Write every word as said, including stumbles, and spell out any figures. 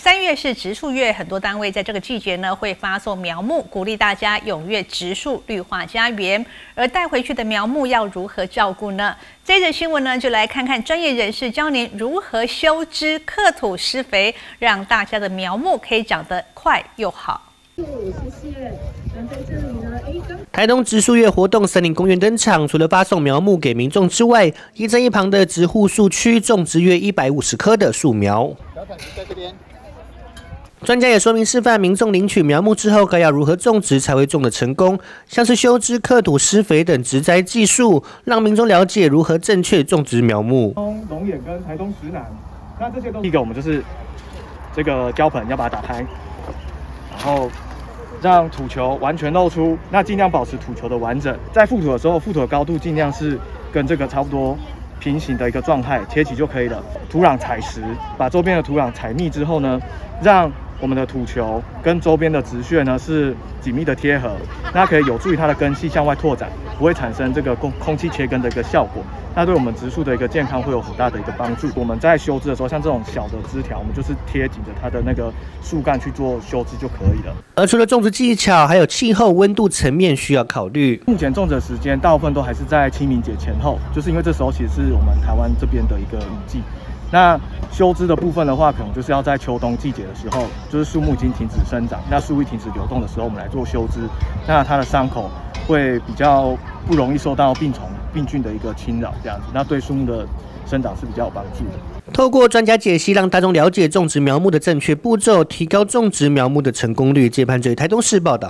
三月是植树月，很多单位在这个季节呢会发送苗木，鼓励大家踊跃植树，绿化家园。而带回去的苗木要如何照顾呢？这则新闻呢，就来看看专业人士教您如何修枝、克土、施肥，让大家的苗木可以长得快又好。谢谢。在这里呢，台东植树月活动，森林公园登场。除了发送苗木给民众之外，也在一旁的植护树区种植约一百五十棵的树苗。在这边。专家也说明示范民众领取苗木之后，该要如何种植才会种得成功，像是修枝、克土、施肥等植栽技术，让民众了解如何正确种植苗木。 龙眼跟台东石楠，那这些都第一个我们就是这个胶盆要把它打开，然后让土球完全露出，那尽量保持土球的完整。在覆土的时候，覆土的高度尽量是跟这个差不多平行的一个状态贴起就可以了。土壤采实，把周边的土壤采密之后呢，让我们的土球跟周边的植穴呢是紧密的贴合，那可以有助于它的根系向外拓展，不会产生这个空空气切根的一个效果。那对我们植树的一个健康会有很大的一个帮助。我们在修枝的时候，像这种小的枝条，我们就是贴紧着它的那个树干去做修枝就可以了。 而除了种植技巧，还有气候、温度层面需要考虑。 目前种植的时间大部分都还是在清明节前后，就是因为这时候其实是我们台湾这边的一个雨季。那修枝的部分的话，可能就是要在秋冬季节的时候，就是树木已经停止生长，那树液停止流动的时候，我们来做修枝，那它的伤口会比较不容易受到病虫、病菌的一个侵扰，这样子，那对树木的生长是比较有帮助的。 透过专家解析，让大众了解种植苗木的正确步骤，提高种植苗木的成功率。接盘者台东市报道。